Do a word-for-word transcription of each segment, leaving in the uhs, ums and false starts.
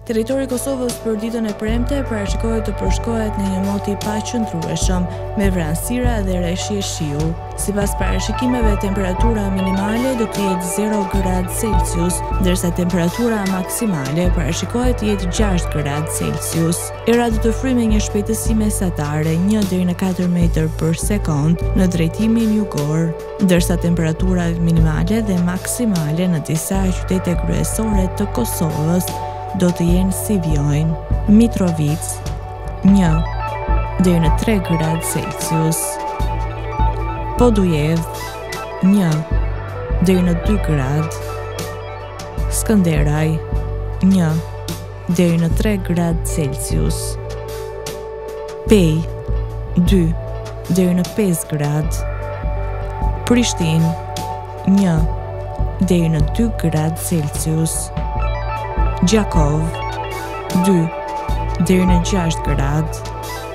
Territori i Kosovës për ditën e premte parashikohet të përshkohet në një moti paqëndrueshëm me vranësira dhe rreshje shiu. Sipas parashikimeve, temperatura minimale do të jetë zero gradë Celsius, ndërsa temperatura maksimale parashikohet të jetë gjashtë gradë Celsius. Era do të fryjë me një shpejtësi mesatare një deri në katër metër për sekond në drejtimin jugor, ndërsa temperatura minimale dhe maksimale në disa qytete kryesore të Kosovës do të jenë si vijojnë: Mitrovic një deri në tre gradë Celsius, Podujev një deri në dy gradë, Skënderaj një deri në tre gradë Celsius, Pej dy deri në pesë gradë, Prishtinë një deri në dy gradë Celsius, Gjakov dy deri në gjashtë gradë,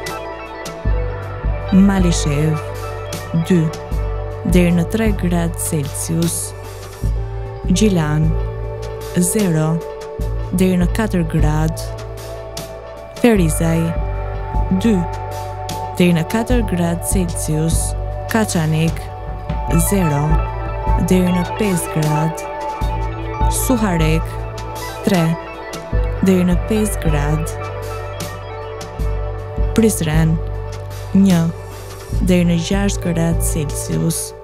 Malishev dy deri në tre gradë Celsius, Gjilan zero deri në katër gradë, Ferizaj dy deri në katër gradë Celsius, Kaçanik zero deri në pesë gradë, Suharek tre deri në pesë gradë, Prizren një deri në gjashtë gradë Celsius.